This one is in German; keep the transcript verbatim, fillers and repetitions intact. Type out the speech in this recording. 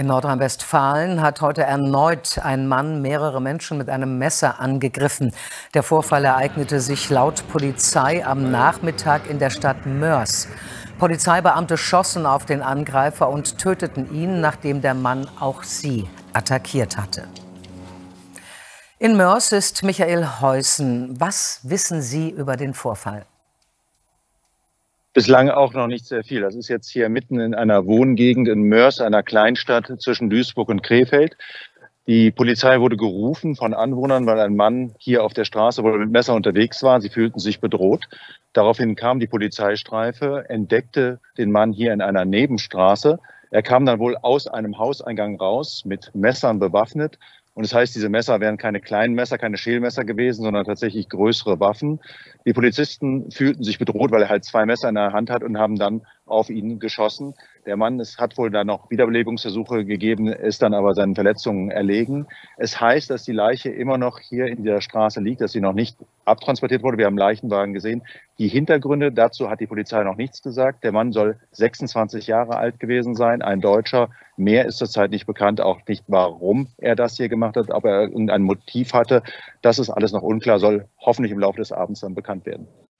In Nordrhein-Westfalen hat heute erneut ein Mann mehrere Menschen mit einem Messer angegriffen. Der Vorfall ereignete sich laut Polizei am Nachmittag in der Stadt Moers. Polizeibeamte schossen auf den Angreifer und töteten ihn, nachdem der Mann auch sie attackiert hatte. In Moers ist Michael Heusen. Was wissen Sie über den Vorfall? Bislang auch noch nicht sehr viel. Das ist jetzt hier mitten in einer Wohngegend in Moers, einer Kleinstadt zwischen Duisburg und Krefeld. Die Polizei wurde gerufen von Anwohnern, weil ein Mann hier auf der Straße wohl mit Messer unterwegs war. Sie fühlten sich bedroht. Daraufhin kam die Polizeistreife, entdeckte den Mann hier in einer Nebenstraße. Er kam dann wohl aus einem Hauseingang raus, mit Messern bewaffnet. Und das heißt, diese Messer wären keine kleinen Messer, keine Schälmesser gewesen, sondern tatsächlich größere Waffen. Die Polizisten fühlten sich bedroht, weil er halt zwei Messer in der Hand hat und haben dann auf ihn geschossen. Der Mann, es hat wohl dann noch Wiederbelebungsversuche gegeben, ist dann aber seinen Verletzungen erlegen. Es heißt, dass die Leiche immer noch hier in der Straße liegt, dass sie noch nicht abtransportiert wurde. Wir haben Leichenwagen gesehen. Die Hintergründe dazu hat die Polizei noch nichts gesagt. Der Mann soll sechsundzwanzig Jahre alt gewesen sein, ein Deutscher. Mehr ist zurzeit nicht bekannt, auch nicht, warum er das hier gemacht hat, ob er irgendein Motiv hatte. Das ist alles noch unklar, soll hoffentlich im Laufe des Abends dann bekannt werden.